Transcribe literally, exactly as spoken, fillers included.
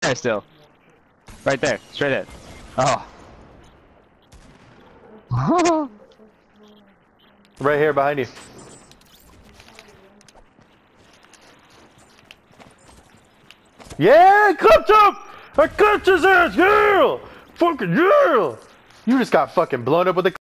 there still. Right there, straight in. Oh. Right here behind you. Yeah, clipped him! I clipped his ass, yeah! Fucking yeah! You just got fucking blown up with a